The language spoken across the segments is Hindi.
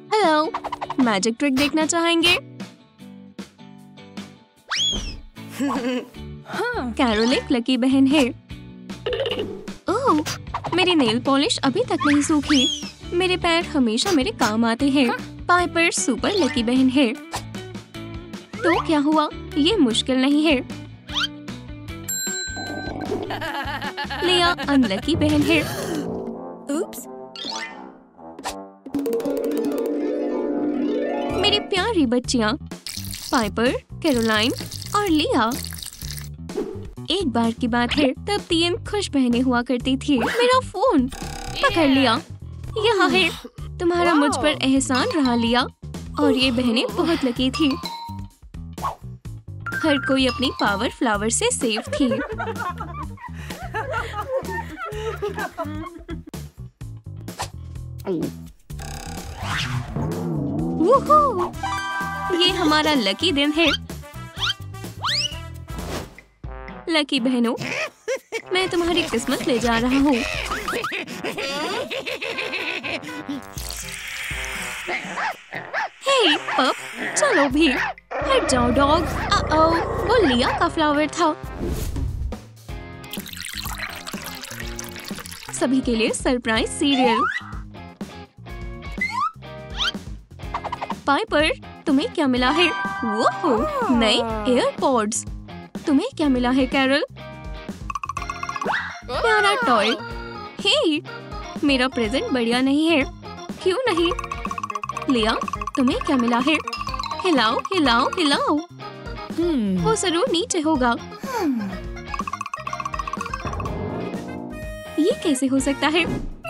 हेलो, मैजिक ट्रिक देखना चाहेंगे? कैरोल एक लकी बहन है। ओह, मेरी नेल पॉलिश अभी तक नहीं सूखी। मेरे पैर हमेशा मेरे काम आते हैं। पाइपर सुपर लकी बहन है। तो क्या हुआ? ये मुश्किल नहीं है। लिया अनलकी बहन है। उप्स। मेरी प्यारी बच्चियां पाइपर, कैरोलाइन और लिया। एक बार की बात है, तब 3 खुश बहनें हुआ करती थी। मेरा फोन पकड़ लिया। यहाँ है। तुम्हारा मुझ पर एहसान रहा लिया। और ये बहनें बहुत लकी थी। हर कोई अपनी पावर फ्लावर से सेफ थी। वूहू! ये हमारा लकी दिन है। लकी बहनों, मैं तुम्हारी किस्मत ले जा रहा हूँ। हे पप, चलो भी। हट जाओ डॉग। वो लिया का फ्लावर था। सभी के लिए सरप्राइज सीरियल। पाइपर, तुम्हें क्या मिला है? वो नए एयरपॉड्स। तुम्हें क्या मिला है कैरल? प्यारा टॉय। हे, मेरा प्रेजेंट बढ़िया नहीं है। क्यों नहीं? लिया, तुम्हें क्या मिला है? हिलाओ हिलाओ हिलाओ। वो जरूर नीचे होगा। ये कैसे हो सकता है?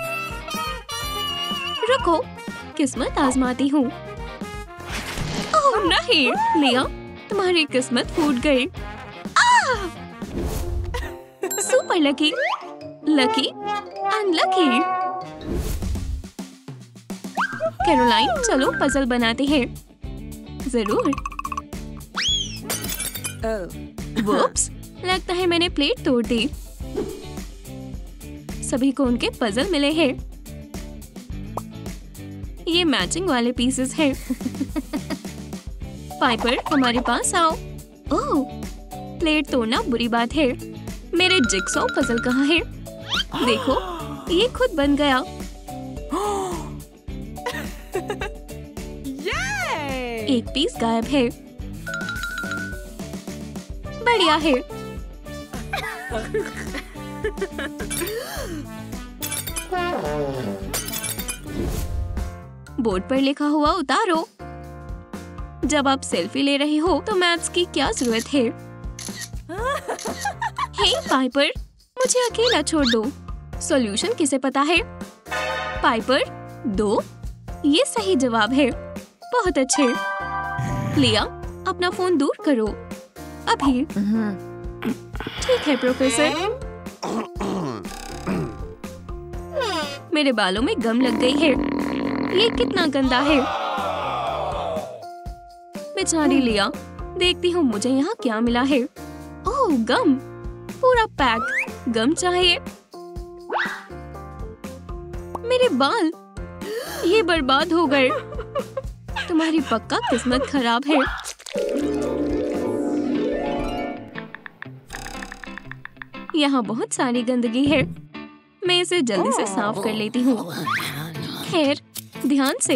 रुको, किस्मत आजमाती हूँ। ओह नहीं, लिया, तुम्हारी किस्मत फूट गई। Super lucky, lucky, unlucky. Caroline, चलो पजल बनाते हैं। जरूर। वुप्स, लगता है मैंने प्लेट तोड़ दी। सभी को उनके पजल मिले हैं। ये मैचिंग वाले पीसेस हैं। पाइपर, हमारे पास आओ। ओह, प्लेट तोड़ना बुरी बात है। मेरे जिगसॉ पजल कहाँ है? देखो, ये खुद बन गया। एक पीस गायब है। बढ़िया है। बोर्ड पर लिखा हुआ उतारो। जब आप सेल्फी ले रहे हो तो मैथ्स की क्या जरूरत है? हे पाइपर, मुझे अकेला छोड़ दो। सॉल्यूशन किसे पता है? पाइपर, 2। ये सही जवाब है। बहुत अच्छे। लिया, अपना फोन दूर करो। अभी। ठीक है प्रोफेसर। मेरे बालों में गम लग गई है। ये कितना गंदा है। बेचारी लिया, देखती हूँ मुझे यहाँ क्या मिला है। ओह, गम। पूरा पैक। गम चाहिए। मेरे बाल, ये बर्बाद हो गए। तुम्हारी पक्का किस्मत खराब है। यहाँ बहुत सारी गंदगी है। मैं इसे जल्दी से साफ कर लेती हूँ। खैर, ध्यान से।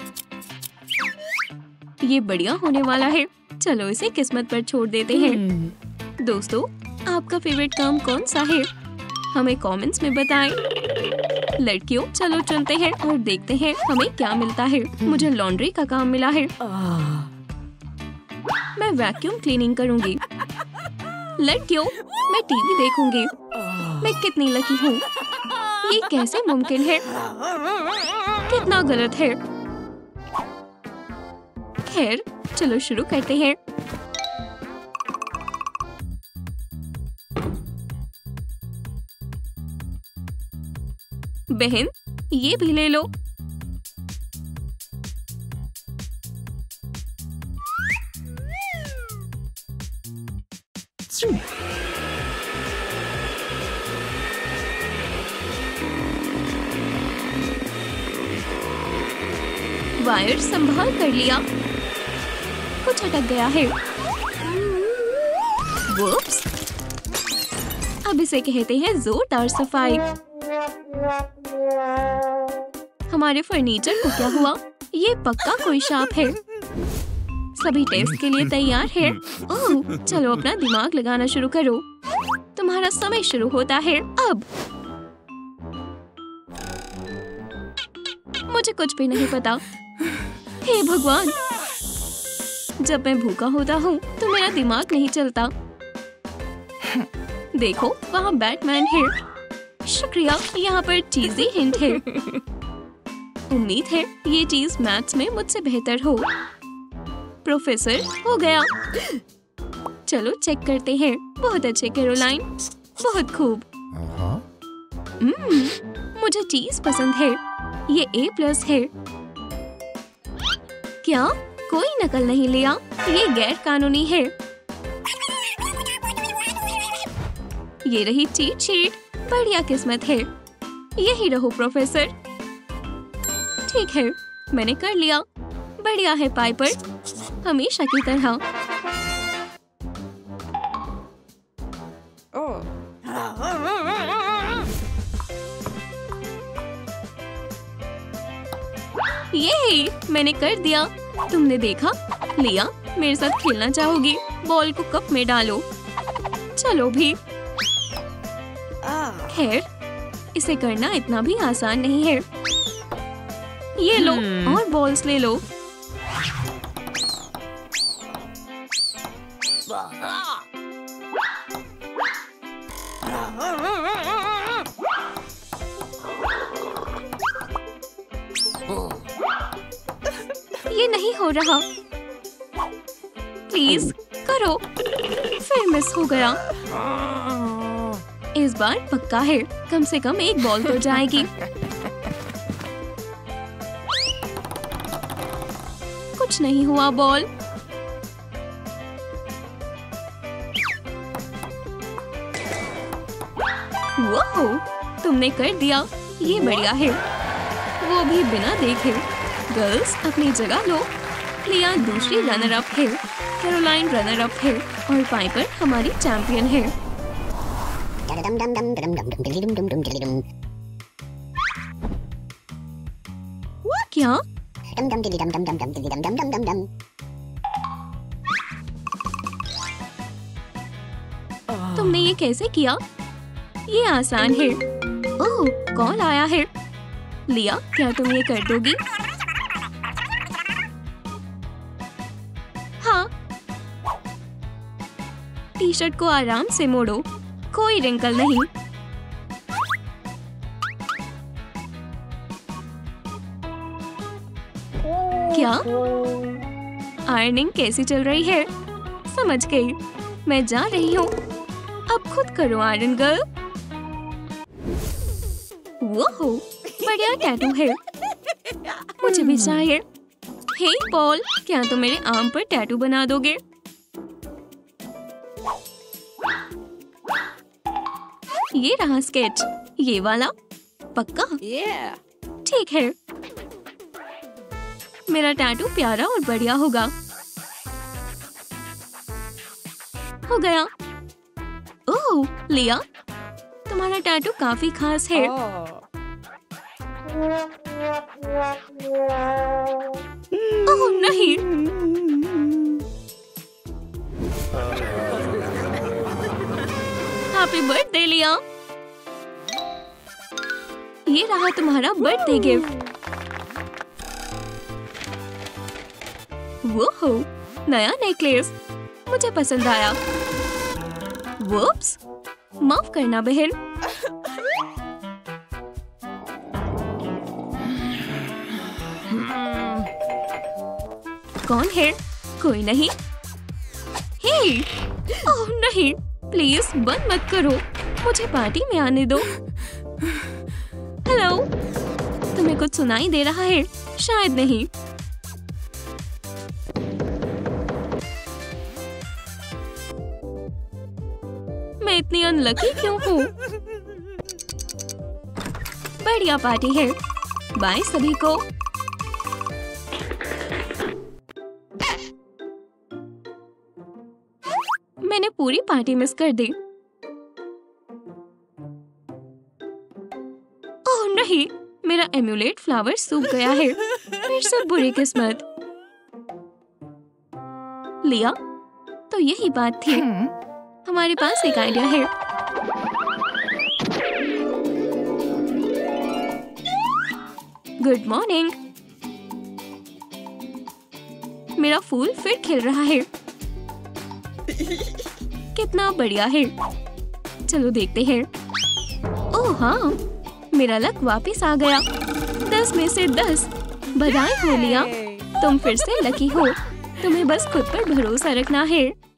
ये बढ़िया होने वाला है। चलो इसे किस्मत पर छोड़ देते हैं। दोस्तों, आपका फेवरेट काम कौन सा है? हमें कमेंट्स में बताएं। लड़कियों, चलो चुनते हैं और देखते हैं हमें क्या मिलता है। मुझे लॉन्ड्री का काम मिला है। मैं वैक्यूम क्लीनिंग करूंगी। लड़कियों, मैं टीवी देखूंगी। मैं कितनी लकी हूँ। ये कैसे मुमकिन है? कितना गलत है। खैर, चलो शुरू करते हैं। बहन, ये भी ले लो। वायर संभाल कर लिया। कुछ अटक गया है। वुप्स। अब इसे कहते हैं जोरदार सफाई। हमारे फर्नीचर को क्या हुआ? ये पक्का कोई सांप है। सभी टेस्ट के लिए तैयार है। ओह, चलो अपना दिमाग लगाना शुरू करो। तुम्हारा समय शुरू होता है अब। मुझे कुछ भी नहीं पता। हे भगवान, जब मैं भूखा होता हूँ तो मेरा दिमाग नहीं चलता। देखो, वहाँ बैटमैन है। शुक्रिया, यहाँ पर चीज़ी हिंट है। उम्मीद है ये चीज मैथ्स में मुझसे बेहतर हो। प्रोफेसर, हो गया। चलो चेक करते हैं। बहुत अच्छे कैरोलाइन, बहुत खूब। मुझे चीज पसंद है। ये A+ है। क्या कोई नकल नहीं लिया? ये गैर कानूनी है। ये रही चीट शीट। बढ़िया किस्मत है। यही रहो प्रोफेसर। ठीक है, मैंने कर लिया। बढ़िया है पाइपर, हमेशा की तरह। ये मैंने कर दिया। तुमने देखा? लिया, मेरे साथ खेलना चाहोगी? बॉल को कप में डालो। चलो भी। खैर, इसे करना इतना भी आसान नहीं है। ये लो और बॉल्स ले लो। ये नहीं हो रहा। प्लीज करो। फिर मिस हो गया। इस बार पक्का है, कम से कम एक बॉल तो जाएगी। कुछ नहीं हुआ बॉल। वो तुमने कर दिया। ये बढ़िया है, वो भी बिना देखे। गर्ल्स अपनी जगह लो। लिया दूसरी रनर अप है, कैरोलाइन रनर अप है और पाइपर हमारी चैंपियन है। क्या? तुमने ये कैसे किया? ये आसान है। ओह, कॉल आया है। लिया, क्या तुम ये कर दोगी? हाँ। टी-शर्ट को आराम से मोड़ो, कोई रिंकल नहीं। क्या? आयरनिंग कैसी चल रही है? समझ गई, मैं जा रही हूँ। अब खुद करो आयरन गर्ल। वो बढ़िया टैटू है, मुझे भी चाहिए। हे पॉल, क्या तुम मेरे आर्म पर टैटू बना दोगे? ये रहा स्केच। ये वाला पक्का? ठीक है, मेरा टैटू प्यारा और बढ़िया होगा। हो गया। ओह लिया, तुम्हारा टैटू काफी खास है। ओह नहीं। हैप्पी बर्थडे लिया। ये रहा तुम्हारा बर्थडे गिफ्ट। वो नया नेकलेस, मुझे पसंद आया। वुप्स, माफ करना बहन। कौन है? कोई नहीं। हे, ओह नहीं, प्लीज बंद मत करो, मुझे पार्टी में आने दो। हेलो, तुम्हें कुछ सुनाई दे रहा है? शायद नहीं। मैं इतनी अनलकी क्यों हूँ? बढ़िया पार्टी है, बाय सभी को। पूरी पार्टी मिस कर दी। ओह नहीं, मेरा एम्यूलेट फ्लावर सूख गया है। फिर से बुरी किस्मत। लिया, तो यही बात थी। हमारे पास एक आइडिया है। Good morning. मेरा फूल फिर खिल रहा है। कितना बढ़िया है। चलो देखते हैं। ओह हाँ, मेरा लक वापस आ गया। 10 में से 10। बधाई हो लिया, तुम फिर से लकी हो। तुम्हें बस खुद पर भरोसा रखना है।